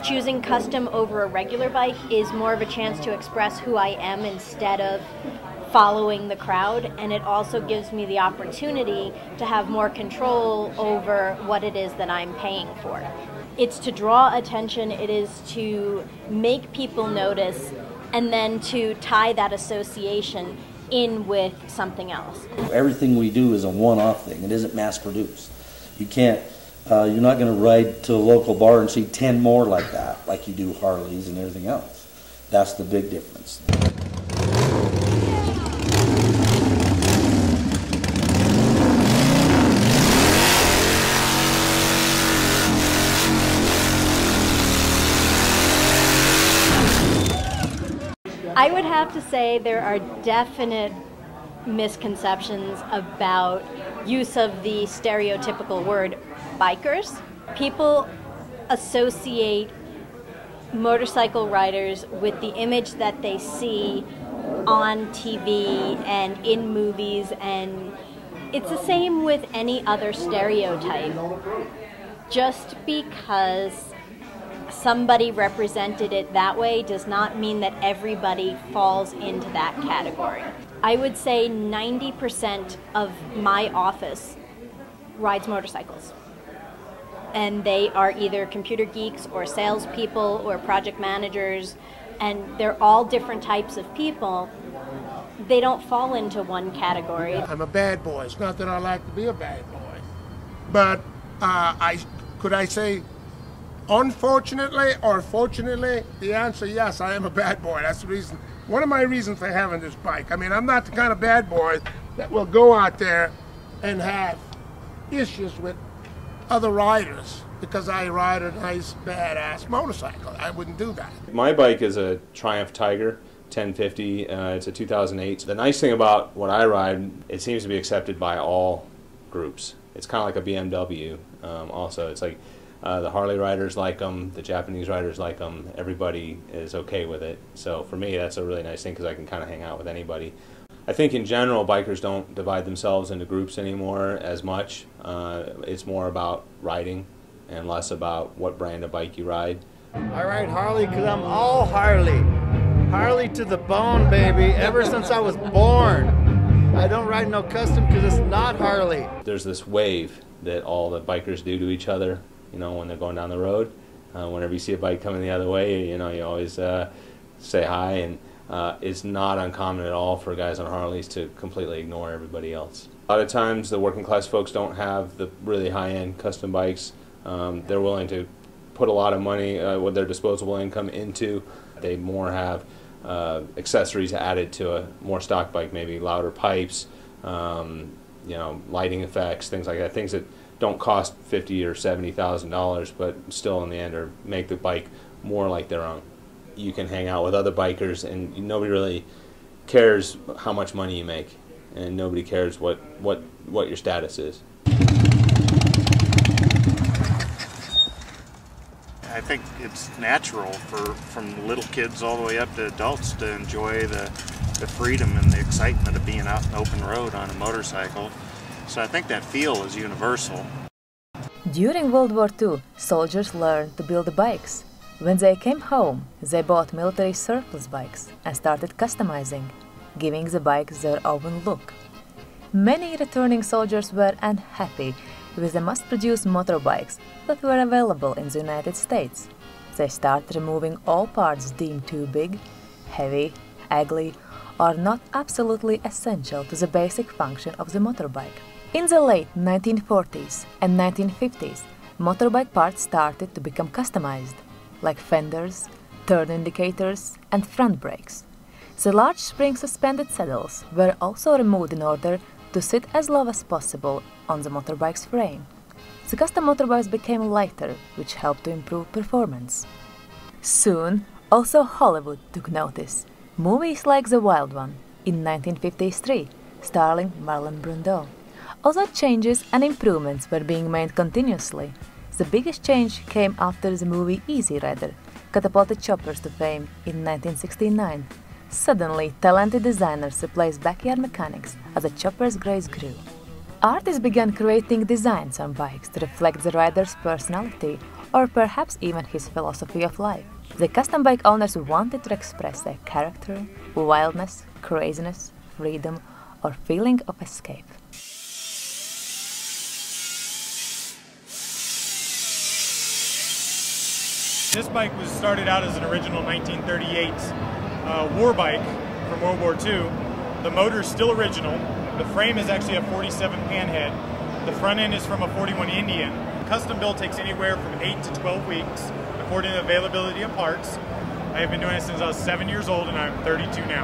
choosing custom over a regular bike is more of a chance to express who I am instead of following the crowd, and it also gives me the opportunity to have more control over what it is that I'm paying for. It's to draw attention, it is to make people notice, and then to tie that association in with something else. Everything we do is a one-off thing. It isn't mass-produced. You can't, you're not going to ride to a local bar and see 10 more like that, like you do Harleys and everything else. That's the big difference. I would have to say there are definite misconceptions about use of the stereotypical word bikers. People associate motorcycle riders with the image that they see on TV and in movies, and it's the same with any other stereotype. Just because somebody represented it that way does not mean that everybody falls into that category. I would say 90% of my office rides motorcycles. And they are either computer geeks or salespeople or project managers, and they're all different types of people. They don't fall into one category. I'm a bad boy. It's not that I like to be a bad boy. But could I say unfortunately or fortunately? The answer, yes, I am a bad boy. That's the reason, one of my reasons for having this bike. I mean, I'm not the kind of bad boy that will go out there and have issues with other riders because I ride a nice, badass motorcycle. I wouldn't do that. My bike is a Triumph Tiger 1050. It's a 2008. The nice thing about what I ride, it seems to be accepted by all groups. It's kind of like a BMW also. It's like the Harley riders like them, the Japanese riders like them, everybody is okay with it. So for me, that's a really nice thing because I can kind of hang out with anybody. I think in general, bikers don't divide themselves into groups anymore as much. It's more about riding and less about what brand of bike you ride. I ride Harley because I'm all Harley. Harley to the bone, baby, ever since I was born. I don't ride no custom because it's not Harley. There's this wave that all the bikers do to each other. You know, when they're going down the road, whenever you see a bike coming the other way, you know, you always say hi, and it's not uncommon at all for guys on Harleys to completely ignore everybody else. A lot of times the working class folks don't have the really high-end custom bikes. They're willing to put a lot of money with their disposable income into. They more have accessories added to a more stock bike, maybe louder pipes, you know, lighting effects, things like that, things that don't cost $50,000 or $70,000, but still in the end make the bike more like their own. You can hang out with other bikers, and nobody really cares how much money you make, and nobody cares what your status is. I think it's natural from little kids all the way up to adults to enjoy the freedom and the excitement of being out in the open road on a motorcycle. So I think that feel is universal. During World War II, soldiers learned to build bikes. When they came home, they bought military surplus bikes and started customizing, giving the bikes their own look. Many returning soldiers were unhappy with the mass-produced motorbikes that were available in the United States. They started removing all parts deemed too big, heavy, ugly, or not absolutely essential to the basic function of the motorbike. In the late 1940s and 1950s, motorbike parts started to become customized, like fenders, turn indicators, and front brakes. The large spring-suspended saddles were also removed in order to sit as low as possible on the motorbike's frame. The custom motorbikes became lighter, which helped to improve performance. Soon, also Hollywood took notice. Movies like The Wild One, in 1953, starring Marlon Brando. Although changes and improvements were being made continuously, the biggest change came after the movie Easy Rider catapulted choppers to fame in 1969. Suddenly, talented designers replaced backyard mechanics as the chopper's grace grew. Artists began creating designs on bikes to reflect the rider's personality or perhaps even his philosophy of life. The custom bike owners wanted to express their character, wildness, craziness, freedom, or feeling of escape. This bike was started out as an original 1938 war bike from World War II. The motor is still original. The frame is actually a 47 panhead. The front end is from a 41 Indian. Custom build takes anywhere from 8 to 12 weeks, according to availability of parts. I have been doing it since I was 7 years old, and I'm 32 now.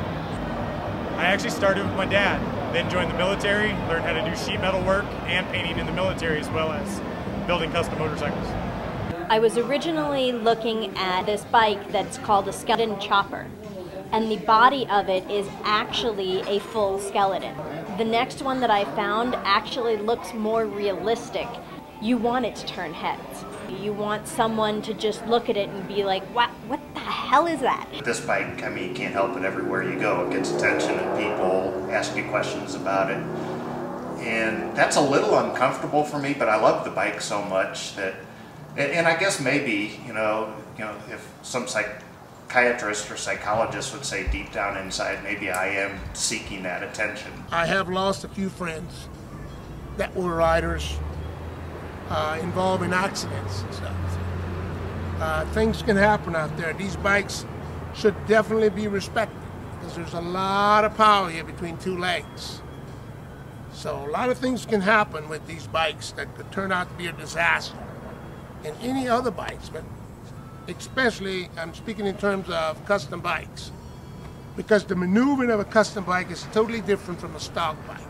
I actually started with my dad, then joined the military, learned how to do sheet metal work and painting in the military, as well as building custom motorcycles. I was originally looking at this bike that's called a skeleton chopper, and the body of it is actually a full skeleton. The next one that I found actually looks more realistic. You want it to turn heads. You want someone to just look at it and be like, what the hell is that? This bike, I mean, you can't help it everywhere you go. It gets attention and people ask you questions about it. And that's a little uncomfortable for me, but I love the bike so much that, and I guess maybe, you know, if some psychiatrist or psychologist would say deep down inside, maybe I am seeking that attention. I have lost a few friends that were riders involved in accidents and stuff. Things can happen out there. These bikes should definitely be respected because there's a lot of power here between two legs. So a lot of things can happen with these bikes that could turn out to be a disaster. And any other bikes, but especially I'm speaking in terms of custom bikes, because the maneuvering of a custom bike is totally different from a stock bike.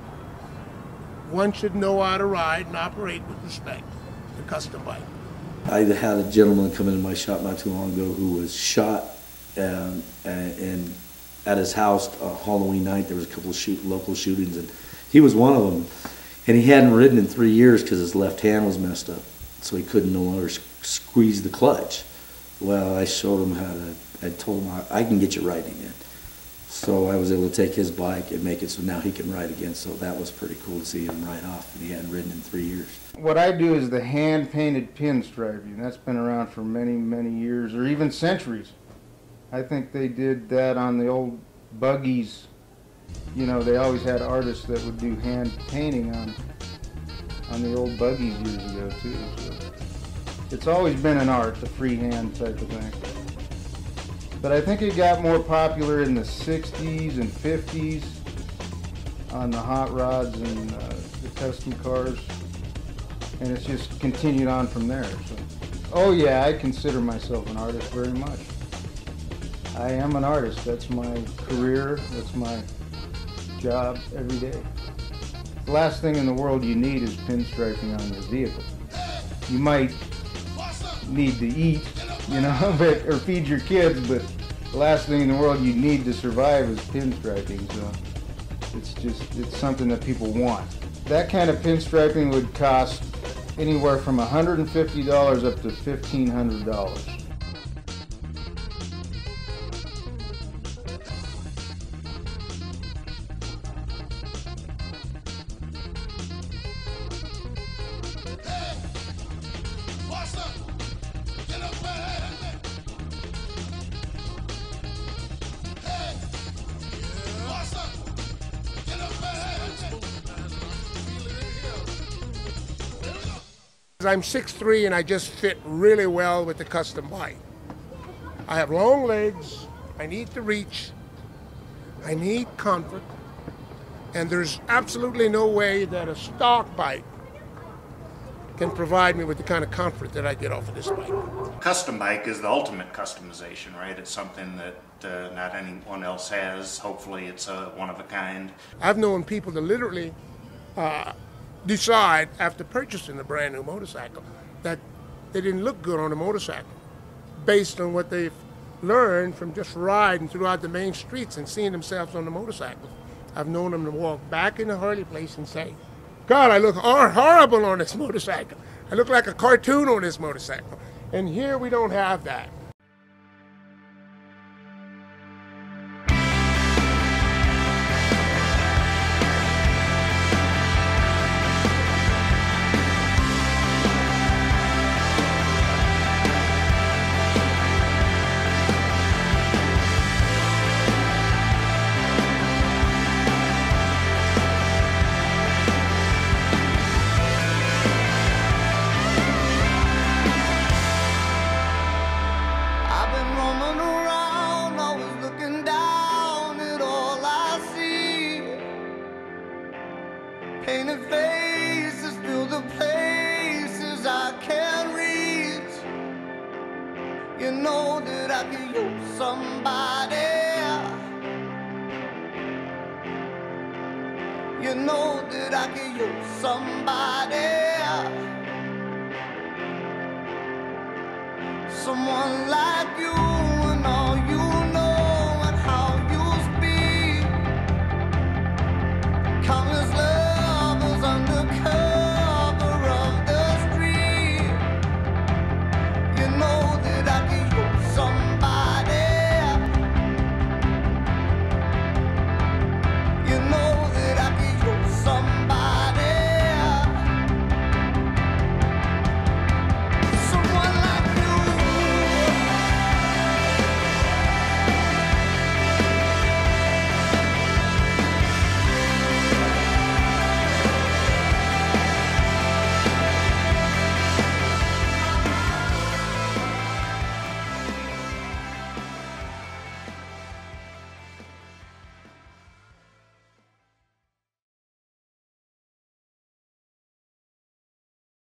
One should know how to ride and operate with respect the custom bike. I had a gentleman come into my shop not too long ago who was shot and at his house Halloween night. There was a couple of local shootings, and he was one of them. And he hadn't ridden in 3 years because his left hand was messed up, so he couldn't no longer squeeze the clutch. Well, I showed him how to, I told him I can get you riding again. So I was able to take his bike and make it so now he can ride again. So that was pretty cool to see him ride off, and he hadn't ridden in 3 years. What I do is the hand-painted pinstriping. That's been around for many, many years, or even centuries. I think they did that on the old buggies. You know, they always had artists that would do hand painting on the old buggies years ago too. So it's always been an art, the freehand type of thing. But I think it got more popular in the 60s and 50s on the hot rods and the custom cars. And it's just continued on from there. So. Oh yeah, I consider myself an artist very much. I am an artist. That's my career. That's my job every day. The last thing in the world you need is pinstriping on your vehicle. You might need to eat, you know, or feed your kids, but the last thing in the world you need to survive is pinstriping. So it's something that people want. That kind of pinstriping would cost anywhere from $150 up to $1,500. I'm 6'3" and I just fit really well with the custom bike. I have long legs, I need to reach, I need comfort, and there's absolutely no way that a stock bike can provide me with the kind of comfort that I get off of this bike. Custom bike is the ultimate customization, right? It's something that not anyone else has. Hopefully it's one of a kind. I've known people to literally decide after purchasing a brand new motorcycle that they didn't look good on a motorcycle based on what they've learned from just riding throughout the main streets and seeing themselves on the motorcycle. I've known them to walk back in the Harley place and say, God, I look horrible on this motorcycle. I look like a cartoon on this motorcycle. And here we don't have that. know that I could use somebody. You know that I could use somebody. Someone like you.